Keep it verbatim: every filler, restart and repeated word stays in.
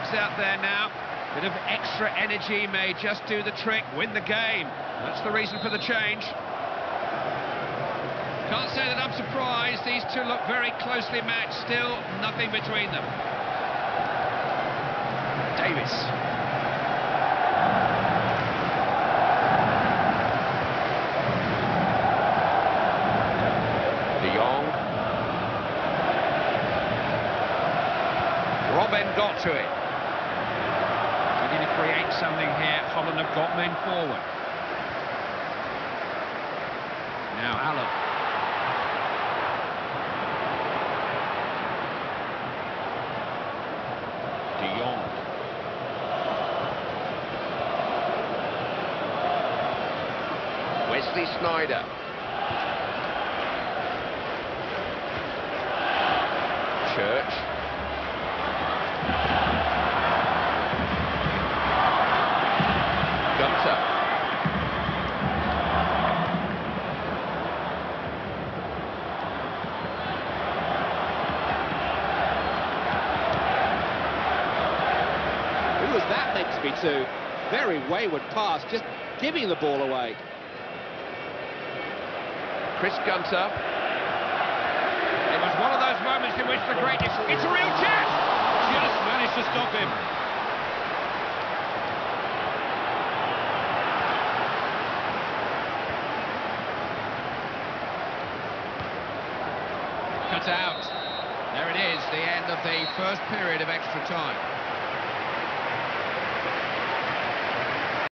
legs out there now. Bit of extra energy may just do the trick, win the game. That's the reason for the change. Can't say that I'm surprised. These two look very closely matched. Still nothing between them. Davis. De Jong. Robben got to it. Looking to create something here. Holland have got men forward. Now Allen. De Jong. Wesley Sneijder. Church. Gunter. Who was that meant to be to? Very wayward pass, just giving the ball away. Chris Gunter. It was one of those moments in which the greatness... It's a real chance! Just managed to stop him. Cut out. There it is, the end of the first period of extra time.